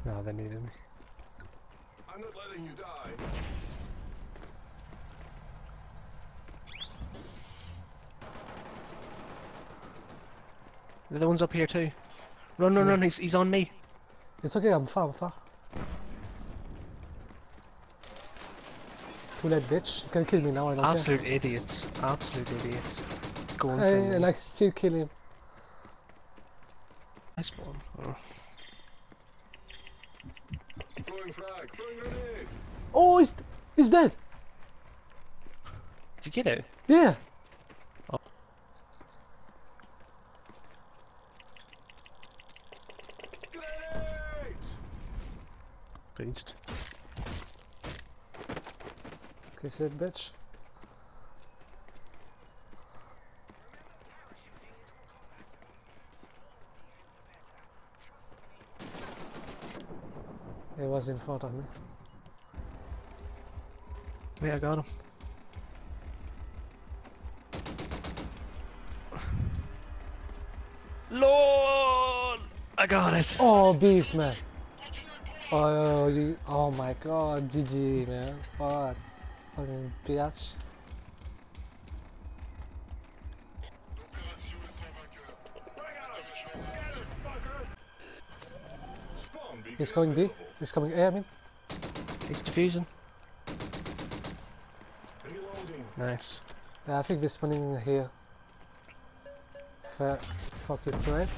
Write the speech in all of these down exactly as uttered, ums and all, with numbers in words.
No, they needed me. I'm not letting you die. The other one's up here too. Run, run, Yeah. run, he's, he's on me. It's okay, I'm far, I'm far. Too late, bitch. You can kill me now, I don't Absolute idiots. Absolute idiots. Going care. for Hey, me. and I can still kill him. I spawn. Oh. Throwing frag. Throwing grenade. Oh, he's, he's dead! Did you get it? Yeah! Oh. Grenade! Beast. Kiss it, bitch. He was in front of me. Yeah, I got him. LOL! I got it! Oh, beast, man. Oh, you, oh my god, G G, man. Fuck. Fucking bitch. Spawn beacon He's coming B. available. He's coming A, I mean. He's diffusing. Reloading. Nice. Yeah, I think we're spawning here. Fair. Fuck it, right?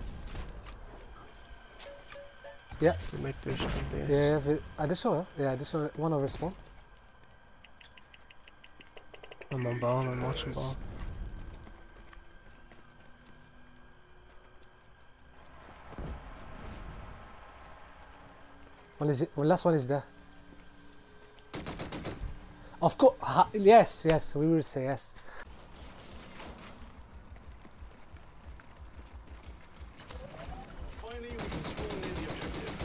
Yeah, We might push from base. yeah, we, I just saw her. Yeah, I just saw one over spawn. I'm on ball, I'm watching ball. One is it? Well, last one is there. Of course, yes, yes, we will say yes. Finally, we can spawn in the objective.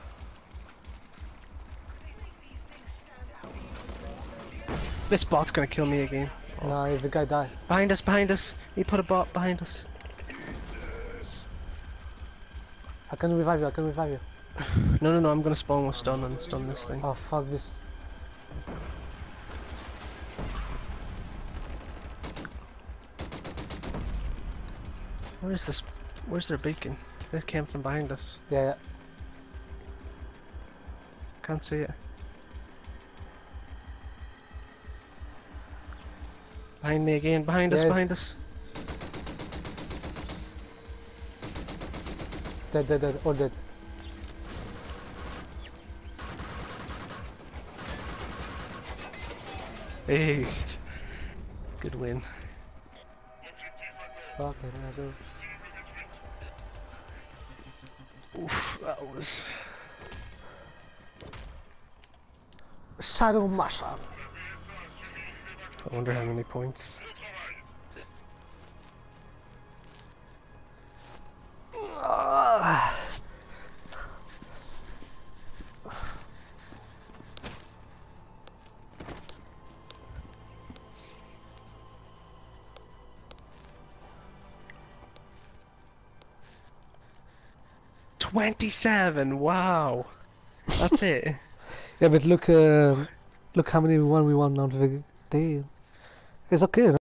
This bot's gonna kill me again. No, if the guy died. Behind us, behind us! He put a bot behind us. I can revive you, I can revive you. No, no, no, I'm gonna spawn with stun and stun this thing. Oh fuck this. Where is this? Where's their beacon? They came from behind us. Yeah, yeah. Can't see it. Behind me again, behind us, Yes. behind us. Dead, dead, dead, all dead. Beast. Good win. Fucking hell, dude. Oof, that was... Shadow Masher. I wonder how many points. Ah. twenty-seven, wow! That's it. Yeah, but look, uh, look how many we won we won out of the day. It's okay, no?